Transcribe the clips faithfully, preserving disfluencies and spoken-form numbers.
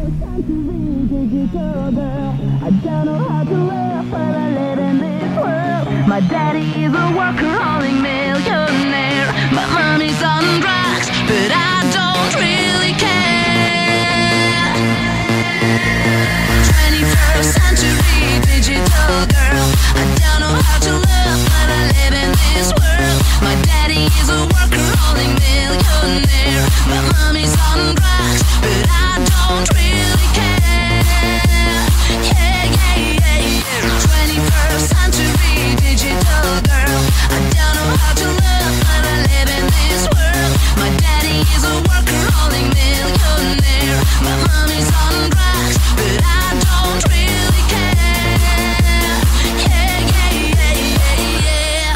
digital girl. I don't know how to love, but I live in this world. My daddy is a workaholic millionaire. My mommy's on drugs, but I don't really care. twenty-first century digital girl. I don't know how to love, but I live in this world. My daddy is a workaholic millionaire. My mommy's on drugs, but I don't really care. Yeah, yeah, yeah, yeah. twenty-first century digital girl. I don't know how to love, but I live in this world. My daddy is a workaholic millionaire. My mommy's on drugs, but I don't really care. Yeah, yeah, yeah, yeah, yeah.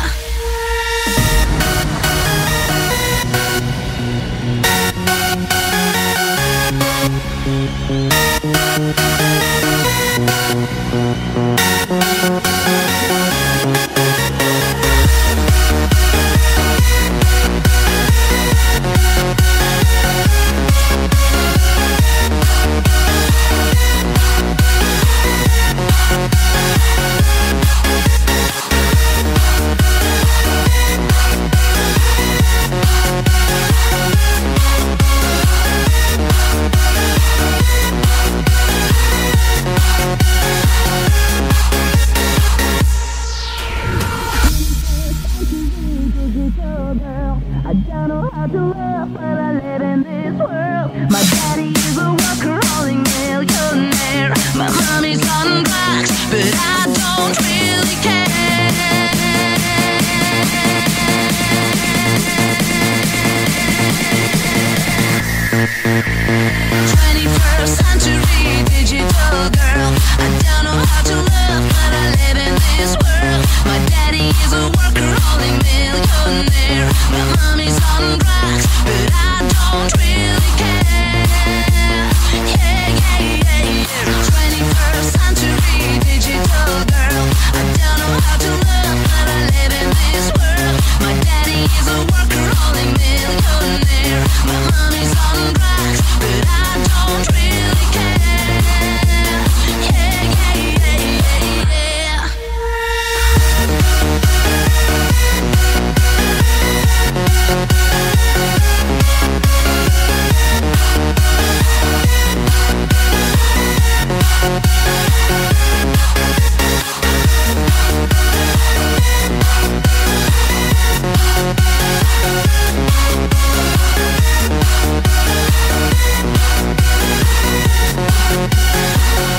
I don't know how to love, but I live in this world. My daddy is a workaholic millionaire. My mommy's on drugs, but I don't really care. twenty-first century digital girl. I don't know how to love, but I live in this world. My daddy is a workaholic millionaire. My mommy's on drugs, but I don't really care. Yeah, yeah, yeah, yeah. twenty-first century digital girl. I don't know how to love, but I live in this world. My daddy is a workaholic millionaire. My mommy's on drugs, but I don't really care. Yeah, yeah, yeah, yeah, yeah.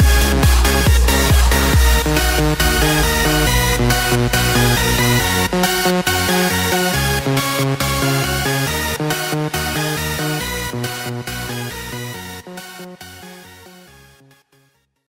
We'll be right back.